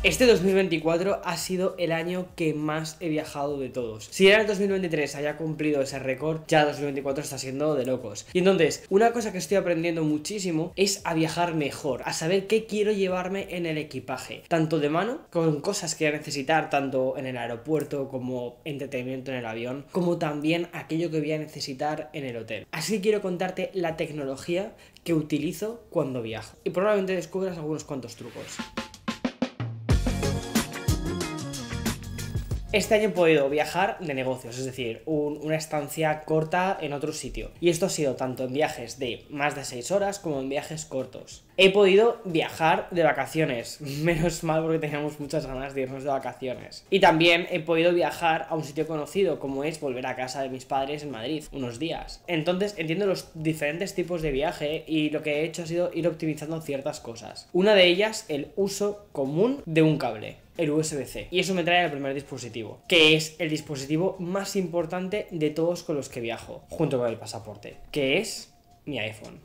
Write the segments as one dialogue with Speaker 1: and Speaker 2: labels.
Speaker 1: Este 2024 ha sido el año que más he viajado de todos. Si era el 2023 haya cumplido ese récord, ya 2024 está siendo de locos. Y entonces, una cosa que estoy aprendiendo muchísimo es a viajar mejor, a saber qué quiero llevarme en el equipaje, tanto de mano, con cosas que voy a necesitar tanto en el aeropuerto como entretenimiento en el avión, como también aquello que voy a necesitar en el hotel. Así que quiero contarte la tecnología que utilizo cuando viajo y probablemente descubras algunos cuantos trucos. Este año he podido viajar de negocios, es decir, una estancia corta en otro sitio. Y esto ha sido tanto en viajes de más de 6 horas como en viajes cortos. He podido viajar de vacaciones, menos mal porque teníamos muchas ganas de irnos de vacaciones. Y también he podido viajar a un sitio conocido, como es volver a casa de mis padres en Madrid, unos días. Entonces entiendo los diferentes tipos de viaje y lo que he hecho ha sido ir optimizando ciertas cosas. Una de ellas, el uso común de un cable. El USB-C. Y eso me trae al primer dispositivo, que es el dispositivo más importante de todos con los que viajo, junto con el pasaporte, que es mi iPhone.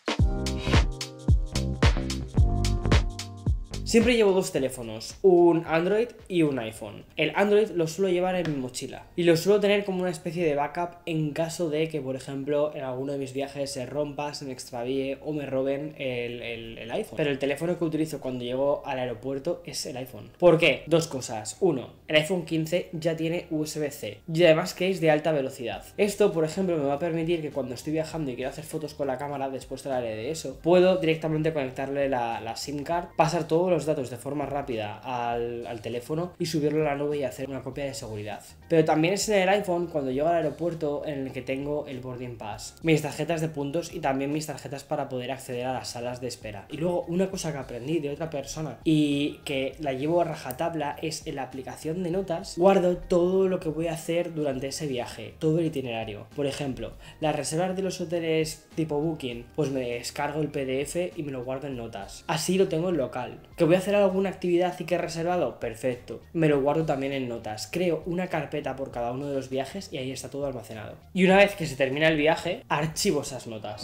Speaker 1: Siempre llevo dos teléfonos, un Android y un iPhone. El Android lo suelo llevar en mi mochila y lo suelo tener como una especie de backup en caso de que, por ejemplo, en alguno de mis viajes se rompa, se me extravíe o me roben el iPhone. Pero el teléfono que utilizo cuando llego al aeropuerto es el iPhone. ¿Por qué? Dos cosas. Uno, el iPhone 15 ya tiene USB-C y además que es de alta velocidad. Esto, por ejemplo, me va a permitir que cuando estoy viajando y quiero hacer fotos con la cámara, después te hablaré de eso, puedo directamente conectarle la SIM card, pasar todos los datos de forma rápida al teléfono y subirlo a la nube y hacer una copia de seguridad. Pero también es en el iPhone cuando llego al aeropuerto en el que tengo el boarding pass, mis tarjetas de puntos y también mis tarjetas para poder acceder a las salas de espera. Y luego una cosa que aprendí de otra persona y que la llevo a rajatabla es en la aplicación de notas guardo todo lo que voy a hacer durante ese viaje, todo el itinerario. Por ejemplo, las reservas de los hoteles tipo Booking, pues me descargo el PDF y me lo guardo en notas. Así lo tengo en local. ¿Que voy a hacer alguna actividad y que he reservado? Perfecto. Me lo guardo también en notas. Creo una carpeta por cada uno de los viajes y ahí está todo almacenado. Y una vez que se termina el viaje, archivo esas notas.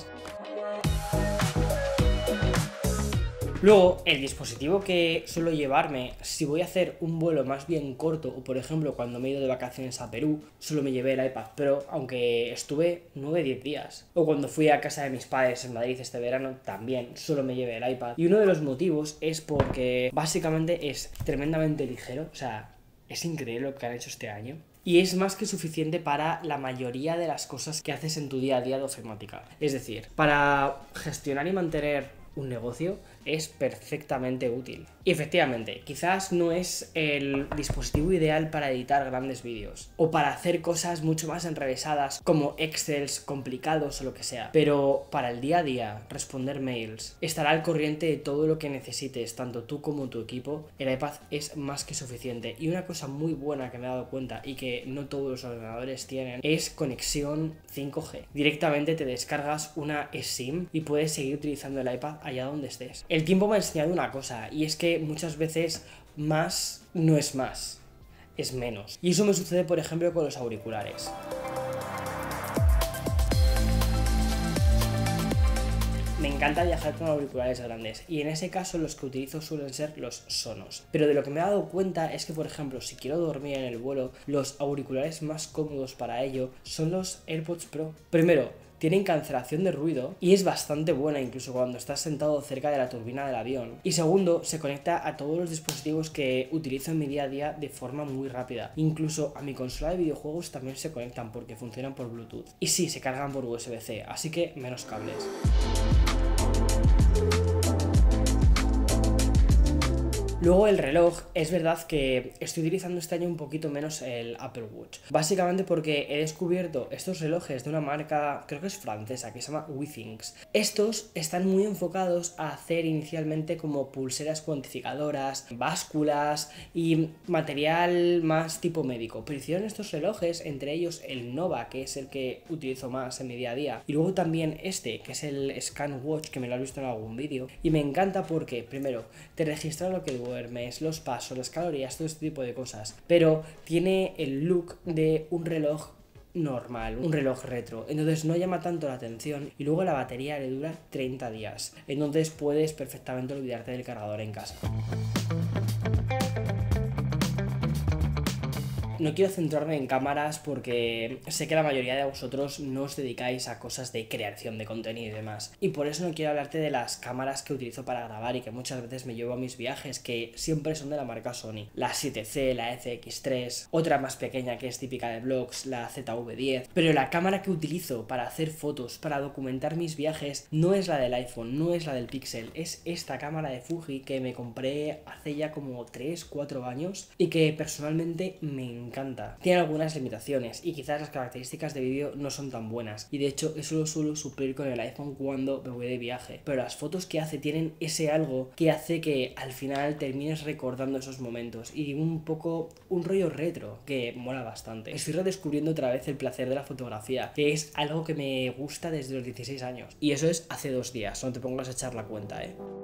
Speaker 1: Luego, el dispositivo que suelo llevarme, si voy a hacer un vuelo más bien corto, o por ejemplo cuando me he ido de vacaciones a Perú, solo me llevé el iPad Pro, aunque estuve 9-10 días. O cuando fui a casa de mis padres en Madrid este verano, también solo me llevé el iPad. Y uno de los motivos es porque básicamente es tremendamente ligero, o sea, es increíble lo que han hecho este año. Y es más que suficiente para la mayoría de las cosas que haces en tu día a día de ofimática. Es decir, para gestionar y mantener un negocio es perfectamente útil. Y efectivamente, quizás no es el dispositivo ideal para editar grandes vídeos o para hacer cosas mucho más enrevesadas como Excels complicados o lo que sea, pero para el día a día, responder mails, estar al corriente de todo lo que necesites, tanto tú como tu equipo, el iPad es más que suficiente. Y una cosa muy buena que me he dado cuenta y que no todos los ordenadores tienen es conexión 5G. Directamente te descargas una eSIM y puedes seguir utilizando el iPad allá donde estés. El tiempo me ha enseñado una cosa, y es que muchas veces más no es más, es menos. Y eso me sucede, por ejemplo, con los auriculares. Me encanta viajar con auriculares grandes y en ese caso los que utilizo suelen ser los Sonos. Pero de lo que me he dado cuenta es que, por ejemplo, si quiero dormir en el vuelo, los auriculares más cómodos para ello son los AirPods Pro. Primero, tienen cancelación de ruido y es bastante buena incluso cuando estás sentado cerca de la turbina del avión. Y segundo, se conecta a todos los dispositivos que utilizo en mi día a día de forma muy rápida. Incluso a mi consola de videojuegos también se conectan porque funcionan por Bluetooth. Y sí, se cargan por USB-C, así que menos cables. Luego el reloj, es verdad que estoy utilizando este año un poquito menos el Apple Watch. Básicamente porque he descubierto estos relojes de una marca, creo que es francesa, que se llama Withings. Estos están muy enfocados a hacer inicialmente como pulseras cuantificadoras, básculas y material más tipo médico. Pero hicieron estos relojes, entre ellos el Nova, que es el que utilizo más en mi día a día. Y luego también este, que es el Scan Watch, que me lo has visto en algún vídeo. Y me encanta porque, primero, te registra lo que duermes, los pasos, las calorías, todo este tipo de cosas, pero tiene el look de un reloj normal, un reloj retro, entonces no llama tanto la atención y luego la batería le dura 30 días, entonces puedes perfectamente olvidarte del cargador en casa. No quiero centrarme en cámaras porque sé que la mayoría de vosotros no os dedicáis a cosas de creación de contenido y demás. Y por eso no quiero hablarte de las cámaras que utilizo para grabar y que muchas veces me llevo a mis viajes, que siempre son de la marca Sony. La 7C, la FX3, otra más pequeña que es típica de vlogs, la ZV-10. Pero la cámara que utilizo para hacer fotos, para documentar mis viajes, no es la del iPhone, no es la del Pixel, es esta cámara de Fuji que me compré hace ya como 3-4 años y que personalmente me encanta. Tiene algunas limitaciones y quizás las características de vídeo no son tan buenas, y de hecho eso lo suelo suplir con el iPhone cuando me voy de viaje, pero las fotos que hace tienen ese algo que hace que al final termines recordando esos momentos y un poco un rollo retro que mola bastante. Estoy redescubriendo otra vez el placer de la fotografía, que es algo que me gusta desde los 16 años, y eso es hace 2 días, no te pongas a echar la cuenta,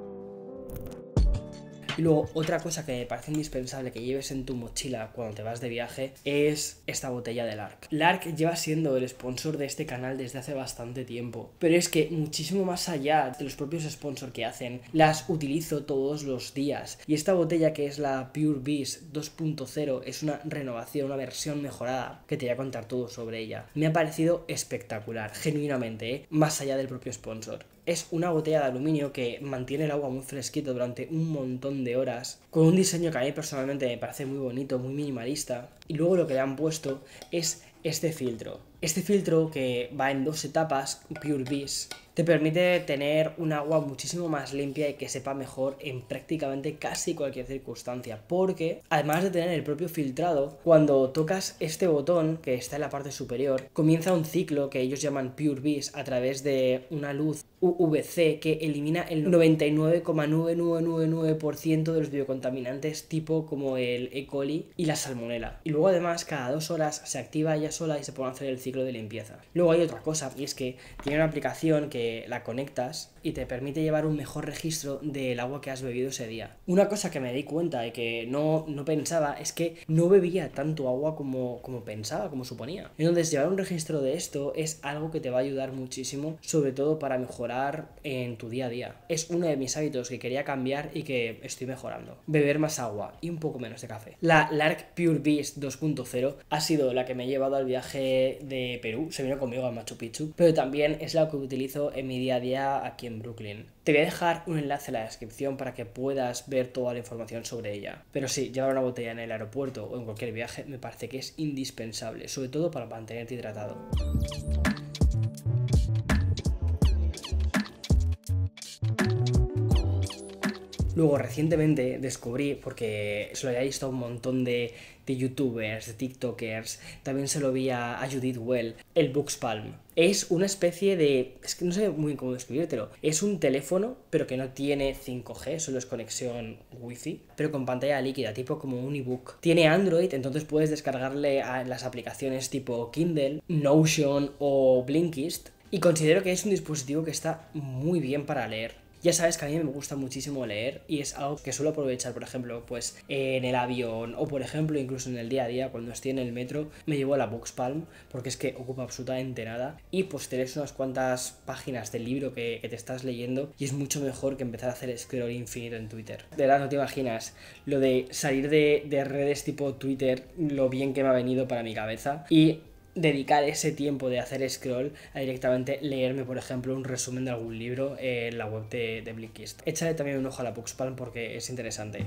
Speaker 1: Y luego otra cosa que me parece indispensable que lleves en tu mochila cuando te vas de viaje es esta botella de Lark. Lark lleva siendo el sponsor de este canal desde hace bastante tiempo, pero es que muchísimo más allá de los propios sponsors que hacen, las utilizo todos los días. Y esta botella, que es la Pure Beast 2.0, es una renovación, una versión mejorada, que te voy a contar todo sobre ella. Me ha parecido espectacular, genuinamente, más allá del propio sponsor. Es una botella de aluminio que mantiene el agua muy fresquito durante un montón de horas, con un diseño que a mí personalmente me parece muy bonito, muy minimalista. Y luego lo que le han puesto es este filtro. Este filtro, que va en 2 etapas, Pure Beast, te permite tener un agua muchísimo más limpia y que sepa mejor en prácticamente casi cualquier circunstancia, porque además de tener el propio filtrado, cuando tocas este botón que está en la parte superior, comienza un ciclo que ellos llaman Pure Beast a través de una luz UVC que elimina el 99,9999% de los biocontaminantes tipo como el E. coli y la salmonela. Y luego además cada 2 horas se activa ella sola y se pone a hacer el ciclo de limpieza. Luego hay otra cosa, y es que tiene una aplicación que la conectas y te permite llevar un mejor registro del agua que has bebido ese día. Una cosa que me di cuenta y que no pensaba es que no bebía tanto agua como pensaba, como suponía. Entonces llevar un registro de esto es algo que te va a ayudar muchísimo, sobre todo para mejorar en tu día a día. Es uno de mis hábitos que quería cambiar y que estoy mejorando. Beber más agua y un poco menos de café. La Lark Pure Beast 2.0 ha sido la que me ha llevado al viaje de Perú, se vino conmigo a Machu Picchu, pero también es la que utilizo en mi día a día aquí en Brooklyn. Te voy a dejar un enlace en la descripción para que puedas ver toda la información sobre ella. Pero sí, llevar una botella en el aeropuerto o en cualquier viaje me parece que es indispensable, sobre todo para mantenerte hidratado. Luego recientemente descubrí, porque se lo había visto a un montón de youtubers, de tiktokers, también se lo vi a Judith Well, el Buxpalm. Es una especie de... es que no sé muy bien cómo describírtelo. Es un teléfono, pero que no tiene 5G, solo es conexión wifi, pero con pantalla líquida, tipo como un ebook. Tiene Android, entonces puedes descargarle a las aplicaciones tipo Kindle, Notion o Blinkist, y considero que es un dispositivo que está muy bien para leer. Ya sabes que a mí me gusta muchísimo leer y es algo que suelo aprovechar, por ejemplo, pues en el avión o por ejemplo incluso en el día a día cuando estoy en el metro me llevo la Buxpalm porque es que ocupa absolutamente nada y pues te lees unas cuantas páginas del libro que te estás leyendo y es mucho mejor que empezar a hacer scroll infinito en Twitter. De verdad no te imaginas lo de salir de redes tipo Twitter, lo bien que me ha venido para mi cabeza y dedicar ese tiempo de hacer scroll a directamente leerme, por ejemplo, un resumen de algún libro en la web de Blinkist. Échale también un ojo a la Buxpalm porque es interesante.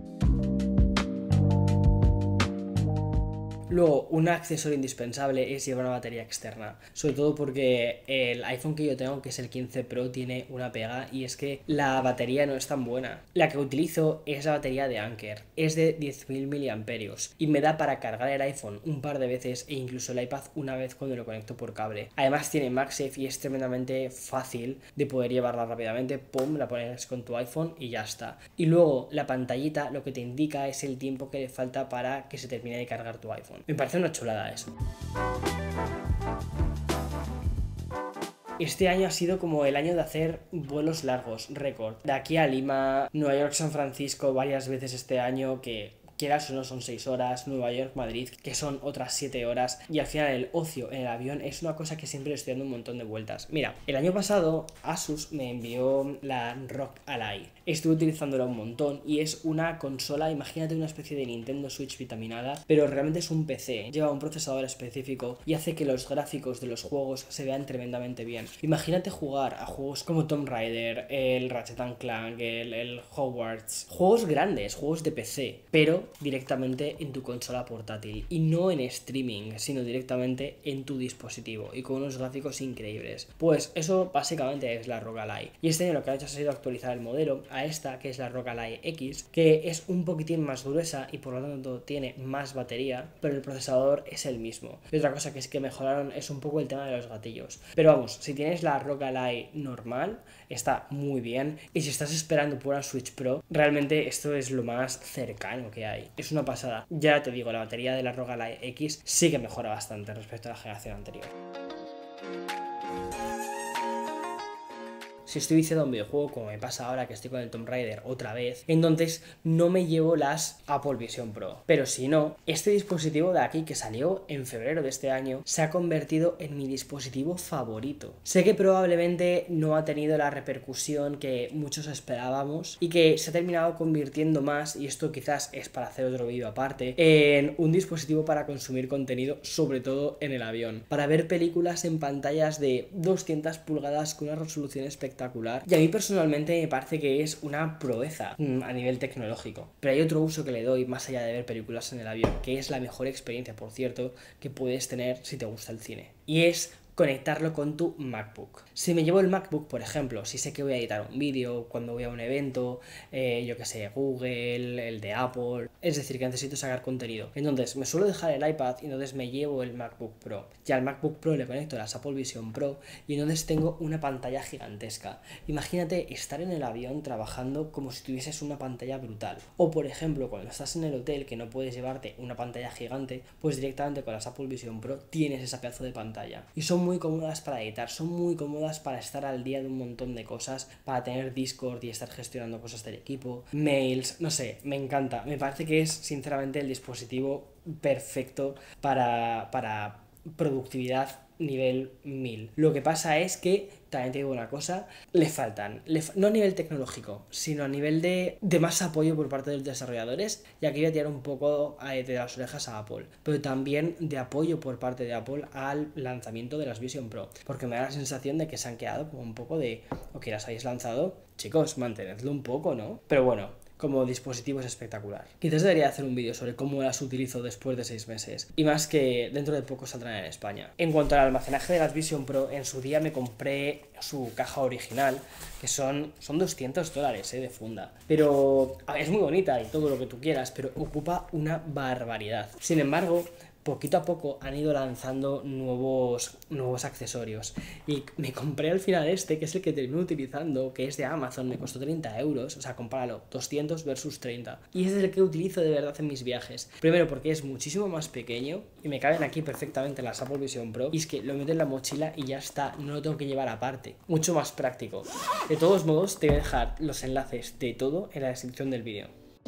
Speaker 1: Luego, un accesorio indispensable es llevar una batería externa, sobre todo porque el iPhone que yo tengo, que es el 15 Pro, tiene una pega y es que la batería no es tan buena. La que utilizo es la batería de Anker, es de 10.000 mAh y me da para cargar el iPhone un par de veces e incluso el iPad una vez cuando lo conecto por cable. Además tiene MagSafe y es tremendamente fácil de poder llevarla rápidamente, pum, la pones con tu iPhone y ya está. Y luego la pantallita lo que te indica es el tiempo que le falta para que se termine de cargar tu iPhone. Me parece una chulada eso. Este año ha sido como el año de hacer vuelos largos, récord. De aquí a Lima, Nueva York, San Francisco varias veces este año, que quieras o no son 6 horas, Nueva York, Madrid, que son otras 7 horas, y al final el ocio en el avión es una cosa que siempre le estoy dando un montón de vueltas. Mira, el año pasado Asus me envió la ROG Ally. Estuve utilizándola un montón y es una consola, imagínate una especie de Nintendo Switch vitaminada, pero realmente es un PC, lleva un procesador específico y hace que los gráficos de los juegos se vean tremendamente bien. Imagínate jugar a juegos como Tomb Raider, el Ratchet and Clank, el Hogwarts, juegos grandes, juegos de PC, pero directamente en tu consola portátil y no en streaming, sino directamente en tu dispositivo y con unos gráficos increíbles. Pues eso básicamente es la ROG Ally, y este año lo que han hecho ha sido actualizar el modelo a esta, que es la ROG Ally X, que es un poquitín más gruesa y por lo tanto tiene más batería, pero el procesador es el mismo. Y otra cosa que es que mejoraron es un poco el tema de los gatillos, pero vamos, si tienes la ROG Ally normal está muy bien, y si estás esperando por una Switch Pro, realmente esto es lo más cercano que hay, es una pasada. Ya te digo, la batería de la ROG Ally X sí que mejora bastante respecto a la generación anterior. Si estoy viciado a un videojuego, como me pasa ahora que estoy con el Tomb Raider otra vez, entonces no me llevo las Apple Vision Pro. Pero si no, este dispositivo de aquí que salió en febrero de este año se ha convertido en mi dispositivo favorito. Sé que probablemente no ha tenido la repercusión que muchos esperábamos y que se ha terminado convirtiendo más, y esto quizás es para hacer otro vídeo aparte, en un dispositivo para consumir contenido, sobre todo en el avión, para ver películas en pantallas de 200 pulgadas con una resolución espectacular. Y a mí personalmente me parece que es una proeza a nivel tecnológico. Pero hay otro uso que le doy más allá de ver películas en el avión, que es la mejor experiencia, por cierto, que puedes tener si te gusta el cine, y es conectarlo con tu MacBook. Si me llevo el MacBook, por ejemplo, si sé que voy a editar un vídeo, cuando voy a un evento, yo que sé, Google, el de Apple, es decir, que necesito sacar contenido, entonces me suelo dejar el iPad y entonces me llevo el MacBook Pro. Ya al MacBook Pro le conecto las Apple Vision Pro y entonces tengo una pantalla gigantesca. Imagínate estar en el avión trabajando como si tuvieses una pantalla brutal. O por ejemplo, cuando estás en el hotel que no puedes llevarte una pantalla gigante, pues directamente con las Apple Vision Pro tienes esa pedazo de pantalla. Y son muy cómodas para editar, son muy cómodas para estar al día de un montón de cosas, para tener Discord y estar gestionando cosas del equipo, mails, no sé, me encanta. Me parece que es sinceramente el dispositivo perfecto para productividad nivel 1000. Lo que pasa es que, también te digo una cosa, le faltan, no a nivel tecnológico, sino a nivel de más apoyo por parte de los desarrolladores, y aquí voy a tirar un poco de las orejas a Apple, pero también de apoyo por parte de Apple al lanzamiento de las Vision Pro, porque me da la sensación de que se han quedado como un poco de, ok, las habéis lanzado, chicos, mantenedlo un poco, ¿no? Pero bueno, como dispositivo es espectacular. Quizás debería hacer un vídeo sobre cómo las utilizo después de 6 meses. Y más que dentro de poco saldrán en España. En cuanto al almacenaje de las Vision Pro, en su día me compré su caja original, que son $200 de funda. Pero es muy bonita y todo lo que tú quieras, pero ocupa una barbaridad. Sin embargo, poquito a poco han ido lanzando nuevos accesorios, y me compré al final este, que es el que termino utilizando, que es de Amazon, me costó 30 euros, o sea, compáralo, 200 versus 30, y es el que utilizo de verdad en mis viajes. Primero porque es muchísimo más pequeño y me caben aquí perfectamente las Apple Vision Pro, y es que lo meto en la mochila y ya está, no lo tengo que llevar aparte, mucho más práctico. De todos modos, te voy a dejar los enlaces de todo en la descripción del vídeo.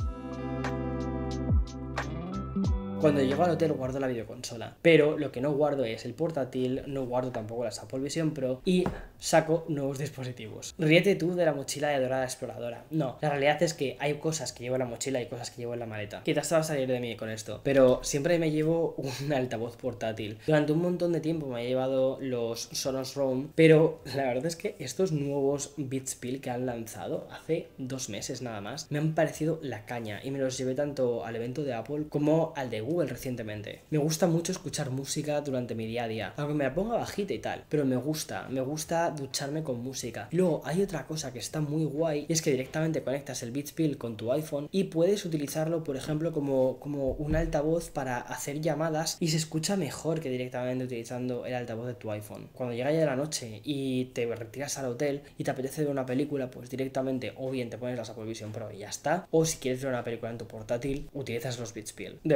Speaker 1: Cuando llego al hotel guardo la videoconsola, pero lo que no guardo es el portátil, no guardo tampoco las Apple Vision Pro y saco nuevos dispositivos. Ríete tú de la mochila de Dora la Exploradora. No, la realidad es que hay cosas que llevo en la mochila y cosas que llevo en la maleta. Quizás te vas a salir de mí con esto, pero siempre me llevo un altavoz portátil. Durante un montón de tiempo me he llevado los Sonos Roam, pero la verdad es que estos nuevos Beats Pill que han lanzado hace 2 meses nada más me han parecido la caña, y me los llevé tanto al evento de Apple como al de Google recientemente. Me gusta mucho escuchar música durante mi día a día, aunque me la ponga bajita y tal, pero me gusta ducharme con música. Y luego hay otra cosa que está muy guay, y es que directamente conectas el Beats Pill con tu iPhone y puedes utilizarlo, por ejemplo, como un altavoz para hacer llamadas, y se escucha mejor que directamente utilizando el altavoz de tu iPhone. Cuando llega ya la noche y te retiras al hotel y te apetece ver una película, pues directamente o bien te pones las Apple Vision Pro y ya está, o si quieres ver una película en tu portátil, utilizas los Beats Pill. De verdad,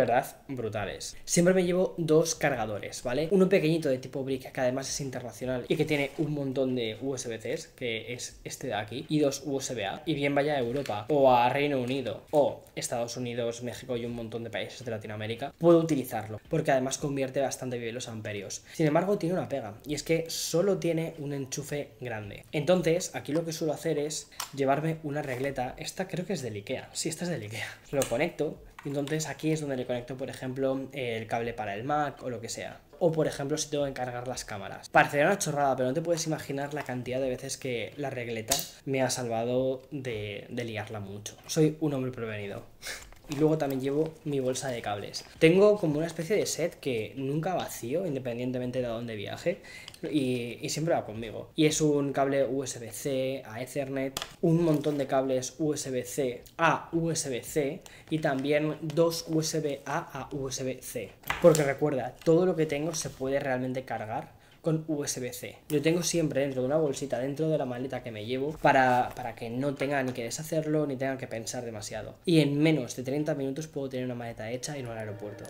Speaker 1: brutales. Siempre me llevo dos cargadores, ¿vale? Uno pequeñito de tipo brick, que además es internacional y que tiene un montón de USB-Cs, que es este de aquí, y dos USB-A. Y bien vaya a Europa, o a Reino Unido, o Estados Unidos, México y un montón de países de Latinoamérica, puedo utilizarlo, porque además convierte bastante bien los amperios. Sin embargo, tiene una pega, y es que solo tiene un enchufe grande. Entonces, aquí lo que suelo hacer es llevarme una regleta. Esta creo que es del IKEA. Sí, esta es del IKEA. Lo conecto. Entonces aquí es donde le conecto, por ejemplo, el cable para el Mac o lo que sea. O por ejemplo si tengo que cargar las cámaras. Parecerá una chorrada, pero no te puedes imaginar la cantidad de veces que la regleta me ha salvado de liarla mucho. Soy un hombre prevenido. Y luego también llevo mi bolsa de cables. Tengo como una especie de set que nunca vacío, independientemente de a dónde viaje. Y siempre va conmigo. Y es un cable USB-C a Ethernet, un montón de cables USB-C a USB-C y también dos USB-A a USB-C. Porque recuerda, todo lo que tengo se puede realmente cargar con USB-C. Lo tengo siempre dentro de una bolsita, dentro de la maleta que me llevo, para que no tenga ni que deshacerlo, ni tenga que pensar demasiado. Y en menos de 30 minutos puedo tener una maleta hecha y no al aeropuerto.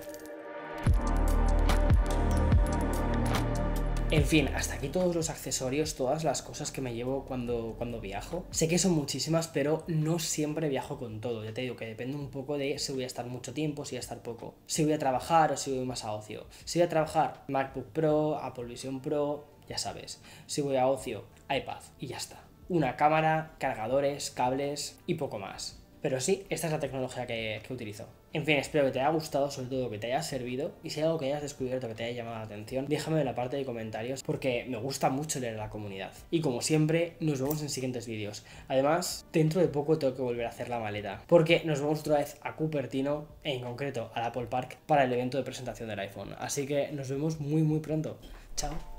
Speaker 1: En fin, hasta aquí todos los accesorios, todas las cosas que me llevo cuando viajo. Sé que son muchísimas, pero no siempre viajo con todo. Ya te digo que depende un poco de si voy a estar mucho tiempo, si voy a estar poco. Si voy a trabajar o si voy más a ocio. Si voy a trabajar, MacBook Pro, Apple Vision Pro, ya sabes. Si voy a ocio, iPad y ya está. Una cámara, cargadores, cables y poco más. Pero sí, esta es la tecnología que utilizo. En fin, espero que te haya gustado, sobre todo que te haya servido. Y si hay algo que hayas descubierto que te haya llamado la atención, déjame en la parte de comentarios porque me gusta mucho leer la comunidad. Y como siempre, nos vemos en siguientes vídeos. Además, dentro de poco tengo que volver a hacer la maleta, porque nos vamos otra vez a Cupertino, en concreto al Apple Park, para el evento de presentación del iPhone. Así que nos vemos muy pronto. Chao.